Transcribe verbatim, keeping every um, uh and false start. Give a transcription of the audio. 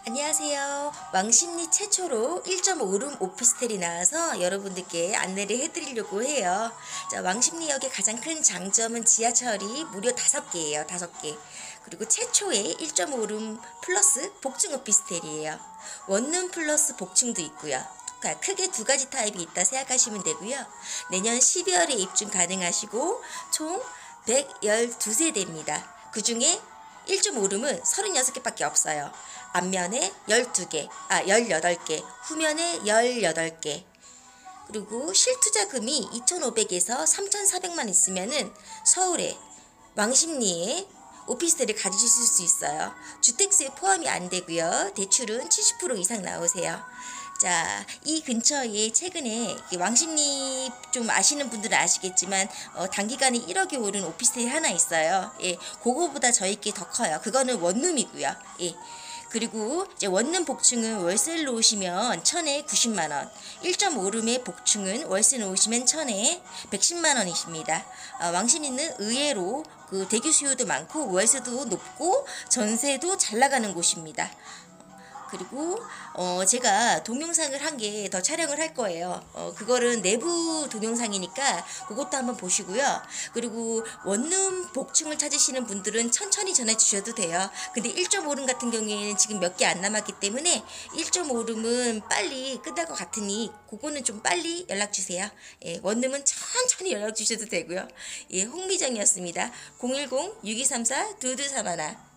안녕하세요. 왕십리 최초로 일 점 오 룸 오피스텔이 나와서 여러분들께 안내를 해드리려고 해요. 자, 왕십리역의 가장 큰 장점은 지하철이 무려 다섯 개예요. 다섯 개. 그리고 최초의 일 점 오 룸 플러스 복층 오피스텔이에요. 원룸 플러스 복층도 있고요. 크게 두 가지 타입이 있다 생각하시면 되고요. 내년 십이월에 입주 가능하시고 총 백십이 세대입니다. 그 중에 일 점 오 룸은 서른여섯 개밖에 없어요. 앞면에 열두 개, 아, 열여덟 개, 후면에 열여덟 개. 그리고 실투자금이 이천오백에서 삼천사백만 있으면은 서울에 왕십리에 오피스텔을 가지실 수 있어요. 주택수에 포함이 안 되고요. 대출은 칠십 퍼센트 이상 나오세요. 자, 이 근처에 최근에 왕십리 좀 아시는 분들은 아시겠지만 어, 단기간에 일억이 오른 오피스텔이 하나 있어요. 예, 그거보다 저희께 더 커요. 그거는 원룸이고요. 예. 그리고 이제 원룸 복층은 월세를 놓으시면 천에 구십만 원, 일 점 오 룸의 복층은 월세 놓으시면 천에 백십만 원이십니다. 어, 왕십리는 의외로 그 대기 수요도 많고 월세도 높고 전세도 잘 나가는 곳입니다. 그리고 어 제가 동영상을 한 개 더 촬영을 할 거예요. 어 그거는 내부 동영상이니까 그것도 한번 보시고요. 그리고 원룸 복층을 찾으시는 분들은 천천히 전해 주셔도 돼요. 근데 일 점 오 룸 같은 경우에는 지금 몇 개 안 남았기 때문에 일 점 오 룸은 빨리 끝날 것 같으니 그거는 좀 빨리 연락 주세요. 예, 원룸은 천천히 연락 주셔도 되고요. 예, 홍미정이었습니다. 공일공 육이삼사 이이삼일